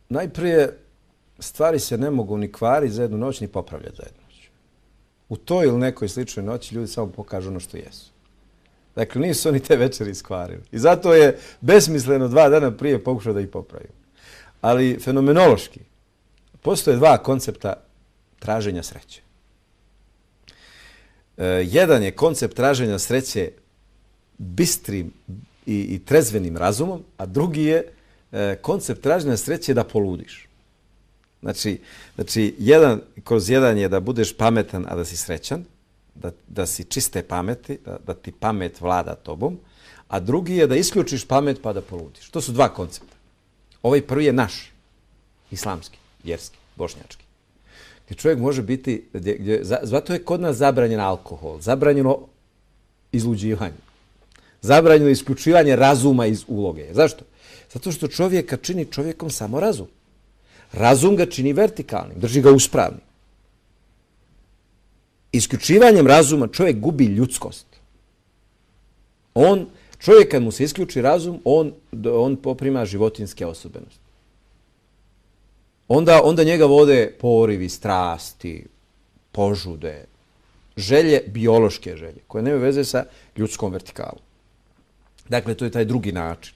najprije stvari se ne mogu ni kvariti za jednu noć, ni popravljati za jednu noć. U toj ili nekoj sličnoj noći ljudi samo pokažu ono što jesu. Dakle, nisu oni te večeri iskvarili. I zato je besmisleno 2 dana prije pokušao da ih popravio. Ali fenomenološki postoje 2 koncepta traženja sreće. Jedan je koncept traženja sreće bistrim i trezvenim razumom, a drugi je koncept traženja sreće da poludiš. Znači, kroz jedan je da budeš pametan, a da si srećan, da si čiste pameti, da ti pamet vlada tobom, a drugi je da isključiš pamet pa da poludiš. To su 2 koncepta. Ovaj prvi je naš, islamski, vjerski, bošnjački. Gdje čovjek može biti, zato je kod nas zabranjen alkohol, zabranjeno izluđivanje, zabranjeno isključivanje razuma iz uloge. Zašto? Zato što čovjeka čini čovjekom samo razum. Razum ga čini vertikalnim, drži ga uspravnim. Isključivanjem razuma čovjek gubi ljudskost. Čovjek kad mu se isključi razum, on poprima životinjske osobenosti. Onda njega vode porivi, strasti, požude, želje, biološke želje, koje nemaju veze sa ljudskom vertikalom. Dakle, to je taj drugi način.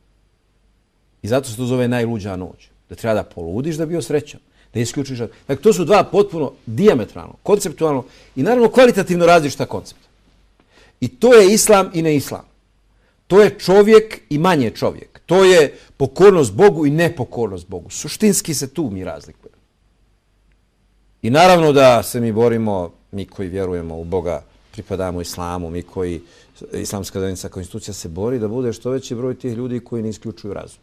I zato se to zove najluđa noć. Da treba da poludiš da bi bio srećan, da isključiš. Dakle, to su 2 potpuno dijametralno, konceptualno i naravno kvalitativno različita koncepta. I to je islam i neislam. To je čovjek i manje čovjek. To je pokornost Bogu i nepokornost Bogu. Suštinski se tu mi razlikujemo. I naravno da se mi borimo, mi koji vjerujemo u Boga, pripadamo islamu, mi koji, islamska zajednica kao institucija se bori da bude što veći broj tih ljudi koji ne isključuju razum.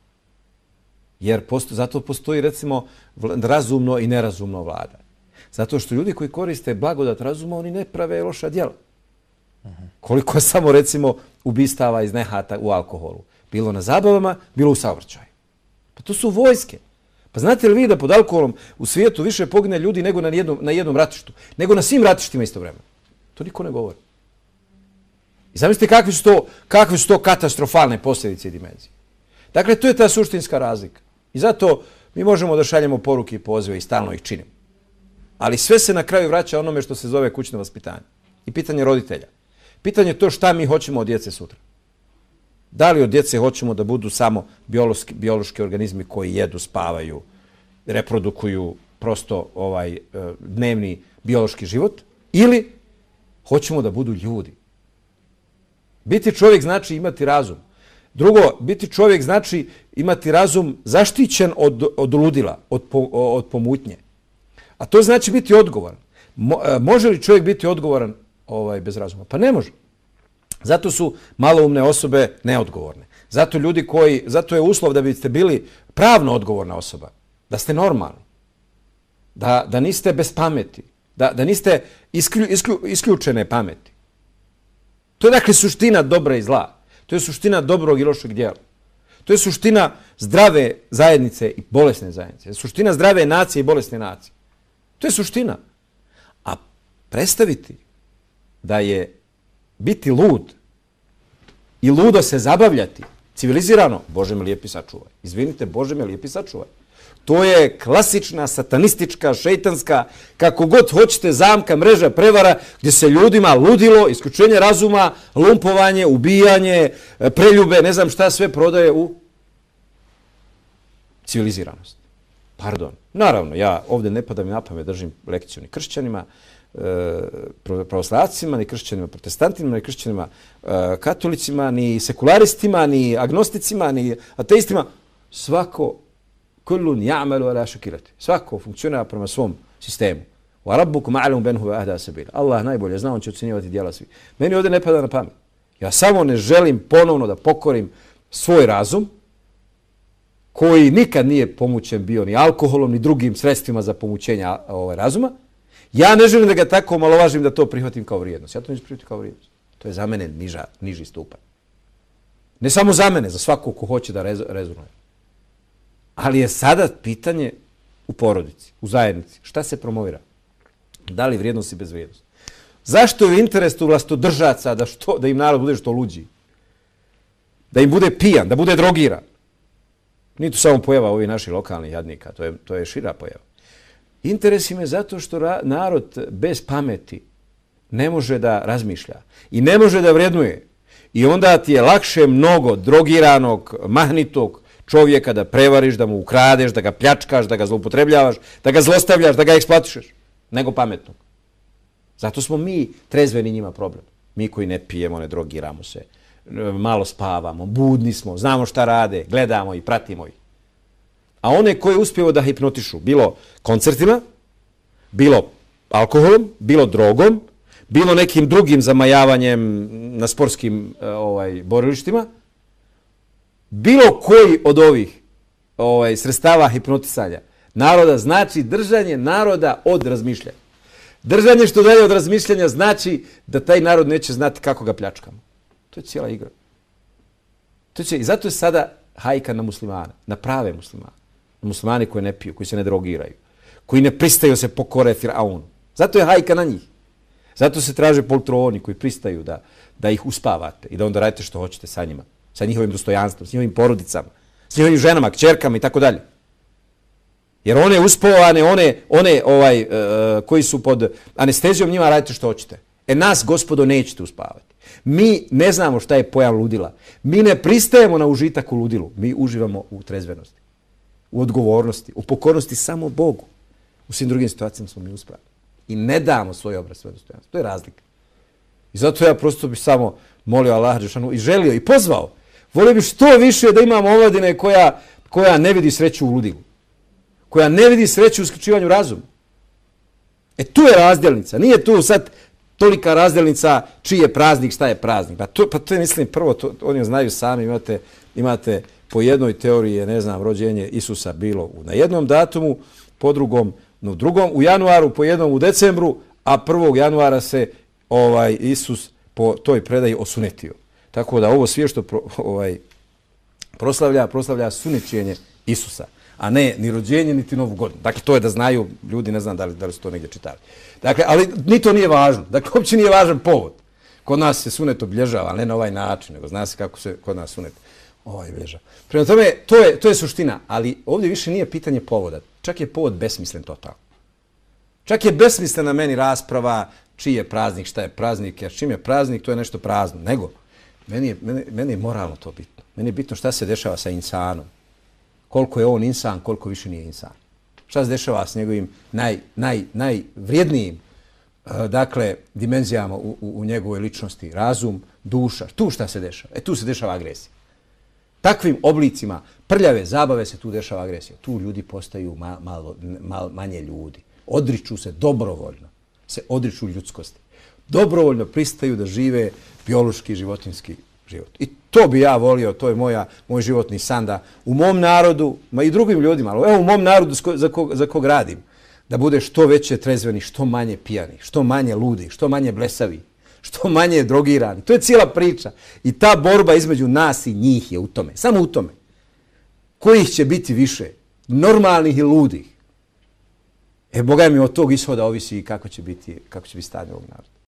Jer zato postoji recimo razumno i nerazumno vlada. Zato što ljudi koji koriste blagodat razuma, oni ne prave loša djela. Koliko je samo recimo ubistava iz nehata u alkoholu. Bilo na zabavama, bilo u saobraćaju. Pa to su vojske. Pa znate li vi da pod alkoholom u svijetu više pogine ljudi nego na jednom ratištu? Nego na svim ratištima istovremeno. To niko ne govori. I zamislite kakve su to katastrofalne posljedice i dimenzije. Dakle, to je ta suštinska razlika. I zato mi možemo da šaljemo poruke i pozive i stalno ih činimo. Ali sve se na kraju vraća onome što se zove kućno vaspitanje. I pitanje roditelja. Pitanje je to šta mi hoćemo od djece sutra. Da li od djece hoćemo da budu samo biološki organizmi koji jedu, spavaju, reprodukuju prosto dnevni biološki život, ili hoćemo da budu ljudi. Biti čovjek znači imati razum. Drugo, biti čovjek znači imati razum zaštićen od ludila, od pomutnje. A to znači biti odgovoran. Može li čovjek biti odgovoran bez razuma? Pa ne može. Zato su maloumne osobe neodgovorne. Zato je uslov da biste bili pravno odgovorna osoba. Da ste normalni. Da niste bez pameti. Da niste isključene pameti. To je dakle suština dobra i zla. To je suština dobrog i lošeg djela. To je suština zdrave zajednice i bolesne zajednice. Suština zdrave nacije i bolesne nacije. To je suština. A predstaviti da je biti lud i ludo se zabavljati civilizirano, Bože me lijepi sačuvaj. Izvinite, Bože me lijepi sačuvaj. To je klasična, satanistička, šejtanska, kako god hoćete, zamka, mreža, prevara, gdje se ljudima ludilo, isključenje razuma, lumpovanje, ubijanje, preljube, ne znam šta sve prodaje u civiliziranost. Pardon. Naravno, ja ovdje ne pada mi na pamet, držim lekciju ni kršćanima, pravoslavcima, ni kršćanima protestantima, ni kršćanima katolicima, ni sekularistima, ni agnosticima, ni ateistima. Svako kullun ja'malu ala šakilati. Svako funkcionira prema svom sistemu. Wa rabbukum a'lamu man huwa ahda sabila. Allah najbolje zna, on će ocjenjivati djela svi. Meni ovdje ne pada na pamet. Ja samo ne želim ponovno da pokorim svoj razum, koji nikad nije pomućen bio ni alkoholom, ni drugim sredstvima za pomućenje razuma. Ja ne želim da ga tako omalovažim da to prihvatim kao vrijednost. Ja to neću prihvatiti kao vrijednost. To je za mene niži stupanj. Ne samo za mene, za svakog ko hoće da rezonuje. Ali je sada pitanje u porodici, u zajednici. Šta se promovira? Da li vrijednost i bezvrijednost? Zašto je u interesu vlastodržaca da im narod bude što luđi? Da im bude pijan, da bude drogiran? Nije to samo pojava ovih naših lokalnih jadnika, to je šira pojava. Interes im je zato što narod bez pameti ne može da razmišlja i ne može da vrednuje. I onda ti je lakše mnogo drogiranog, mahnitog čovjeka da prevariš, da mu ukradeš, da ga pljačkaš, da ga zloupotrebljavaš, da ga zlostavljaš, da ga eksploatišeš, nego pametnog. Zato smo mi trezveni njima problem. Mi koji ne pijemo, ne drogiramo se, malo spavamo, budni smo, znamo šta rade, gledamo i pratimo ih. A one koje uspijemo da hipnotišu, bilo koncertima, bilo alkoholom, bilo drogom, bilo nekim drugim zamajavanjem na sportskim borilištima, bilo koji od ovih sredstava hipnotisanja naroda znači držanje naroda od razmišljanja. Držanje što dalje od razmišljanja znači da taj narod neće znati kako ga pljačkamo. To je cijela igra. I zato je sada hajka na muslimane, na prave muslimane. Na muslimane koji ne piju, koji se ne drogiraju, koji ne pristaju se pokore Firaunu. Zato je hajka na njih. Zato se traže poltroni koji pristaju da ih uspavate i da onda radite što hoćete sa njima, sa njihovim dostojanstvom, s njihovim porodicama, s njihovim ženama, kćerkama i tako dalje. Jer one uspavane, one koji su pod anestezijom, njima radite što hoćete. Nas, gospodo, nećete uspavati. Mi ne znamo šta je pojam ludila. Mi ne pristajemo na užitak u ludilu. Mi uživamo u trezvenosti, u odgovornosti, u pokornosti samo Bogu. U svim drugim situacijama smo mi uspravni. I ne damo svoj obraz, svoje dostojanstvo. To je razlika. I zato ja prosto bih samo molio Allah dželešanu i želio i pozvao. Volio bih što više da imamo omladine koja ne vidi sreću u ludilu. Koja ne vidi sreću u isključivanju razuma. Tu je razdjelnica. Nije tu sad tolika razdjelnica čiji je praznik, šta je praznik. Pa to je, mislim, prvo, oni znaju sami, imate po jednoj teoriji, ne znam, rođenje Isusa bilo na jednom datumu, po drugom u drugom, u januaru, po jednom u decembru, a 1. januara se Isus po toj predaji osunetio. Tako da ovo sve što proslavlja sunečenje Isusa, a ne ni rođenje, niti Novu godinu. Dakle, to je da znaju ljudi, ne znam da li su to negdje čitali. Dakle, ali ni to nije važno. Dakle, uopće nije važan povod. Kod nas se sunet obilježava, ali ne na ovaj način, nego zna se kako se kod nas sunet obilježava. Prema tome, to je suština, ali ovdje više nije pitanje povoda. Čak je povod besmislen totalno. Čak je besmislena meni rasprava čiji je praznik, šta je praznik, jer čim je praznik, to je nešto prazno. Nego, meni je moralno to bitno. Meni je bitno šta se dešava sa insanom. Koliko je on insan, koliko više nije insan. Šta se dešava s njegovim najvrijednijim dimenzijama u njegovoj ličnosti, razum, duša. Tu šta se dešava? Tu se dešava agresija. Takvim oblicima prljave zabave se tu dešava agresija. Tu ljudi postaju manje ljudi. Odriču se dobrovoljno. Se odriču ljudskosti. Dobrovoljno pristaju da žive biološki, životinjski život. I to bi ja volio, to je moj životni san da u mom narodu, ma i drugim ljudima, ali evo u mom narodu za kog radim, da bude što veće trezveni, što manje pijani, što manje ludi, što manje blesavi, što manje drogirani. To je cijela priča. I ta borba između nas i njih je u tome. Samo u tome. Kojih će biti više? Normalnih i ludih. Boga mi od tog ishoda ovisi kako će biti stanje ovog naroda.